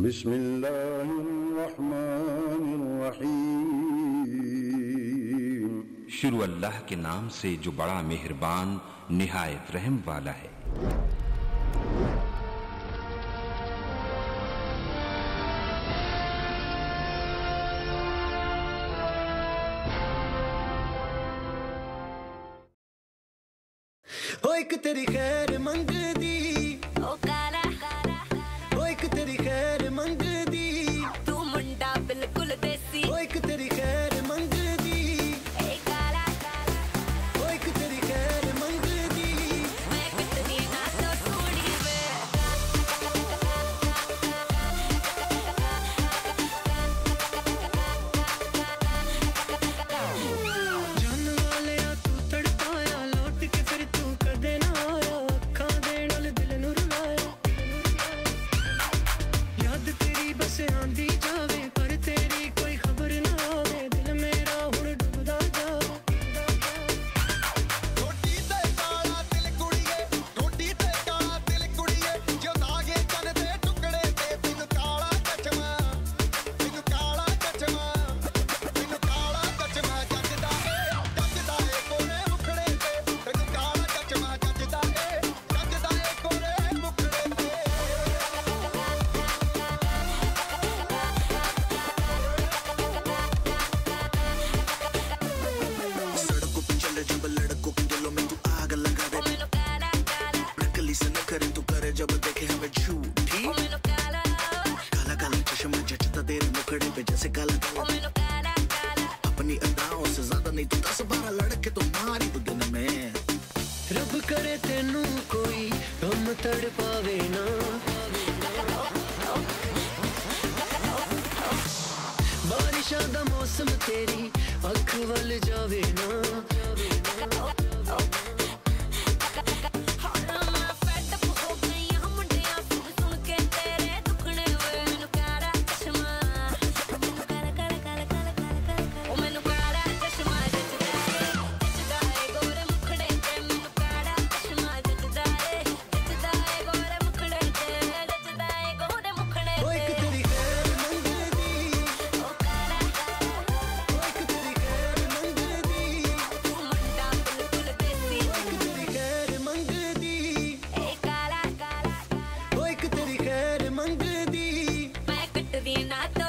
बिस्मिल्लाहिर्रहमानिर्रहीम। शुरू अल्लाह के नाम से जो बड़ा मेहरबान निहायत रहम वाला है। ओ एक तेरी खैर मंगदी ओ काला ओ एक तेरी खैर मंगदी तू मुंडा बिल्कुल देसी ओ एक तेरी खैर मंगदी ए काला ओ एक तेरी खैर मंगदी मैं कितनी ना तो थोड़ी वे जान वाले तू तड़पाया लौट के फिर तू कदे ना आया अखा दे नाल दिल नू रुलाया याद तेरी बस आंदी जावे पर तेरी कोई खबर ना आवे दिल मेरा हुण डुबदा जावे रोटी ते काला दिल कुड़िए रोटी ते काला दिल कुड़िए जो दागे चन दे टुकड़े ते बिनु काला चचमा जचदा है कोरे मुखड़े ते बिनु काला चचमा जचदा है कोरे मुखड़े ते सड़कों पे चले जब लड़कों के दिलों में तू आग लगा दे मैनू काला नकली से न करे तू करे जब देखे हमें झूठी ओ मैनू काला काला काला चश्मा जचता तेरे मुखड़े पे जैसे काला ओ काला मैनू काला अपनी अदाओं से ज्यादा नहीं तू 10-12 लड़के तो मारी तू दिन में रब करे तेनू कोई गम तड़ पावे ना बारिशां दा मौसम तेरी अख वल जावे ना मैं fed up हो गई हूं मुंडियां सुन के तेरे दुखड़े वे मैनू काला चश्मा मैनू काला ओ मैनू काला चश्मा जचदा है गोरे मुखड़े ते मैनू काला चश्मा जचदा है गोरे मुखड़े ते जचदा है गोरे मुखड़े ओ एक तेरी खैर मंगदी ओ काला ओ एक तेरी खैर मंगदी तू मुंडा बिल्कुल देसी ओ एक तेरी खैर मंगदी ए काला ओ एक तेरी खैर मंगदी मैं कटदी ना